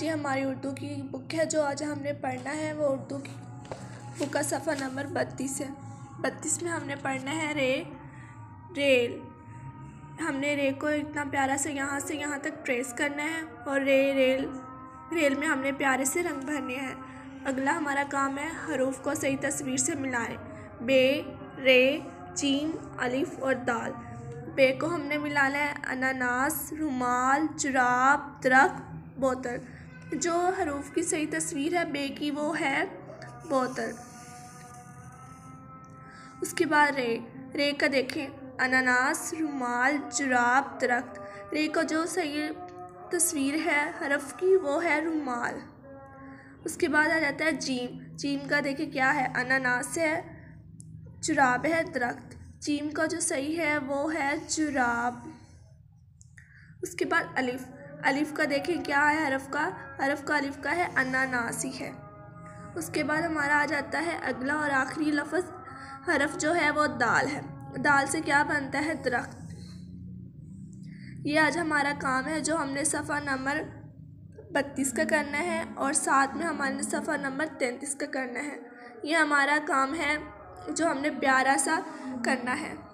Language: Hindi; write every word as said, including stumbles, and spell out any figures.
ये हमारी उर्दू की बुक है। जो आज हमने पढ़ना है वो उर्दू की बुक का सफ़ा नंबर बत्तीस है। बत्तीस में हमने पढ़ना है रे रेल। हमने रे को इतना प्यारा से यहाँ से यहाँ तक ट्रेस करना है और रे रेल रेल में हमने प्यारे से रंग भरने हैं। अगला हमारा काम है हरूफ को सही तस्वीर से मिलाएं। बे, रे, जीम, अलिफ और दाल। बे को हमने मिलाना है अनानास, रुमाल, जुराब, दरख्त, बोतल। जो हरूफ की सही तस्वीर है बे की वो है बोतल। उसके बाद रे रे का देखें अनानास, रुमाल, जुराब, दरख्त। रे का जो सही तस्वीर है हरफ की वो है रुमाल। उसके बाद आ जाता है जीम। जीम का देखें क्या है अनानास है, जुराब है, दरख्त। जीम का जो सही है वो है जुराब। उसके बाद अलिफ। अलिफ का देखें क्या है हरफ का हरफ का अलिफ का है अनानास ही है। उसके बाद हमारा आ जाता है अगला और आखिरी लफ्ज़ हरफ जो है वो दाल है। दाल से क्या बनता है दरख्त। ये आज हमारा काम है जो हमने सफ़ा नंबर बत्तीस का करना है और साथ में हमारे सफ़ा नंबर तैंतीस का करना है। ये हमारा काम है जो हमने प्यारा सा करना है।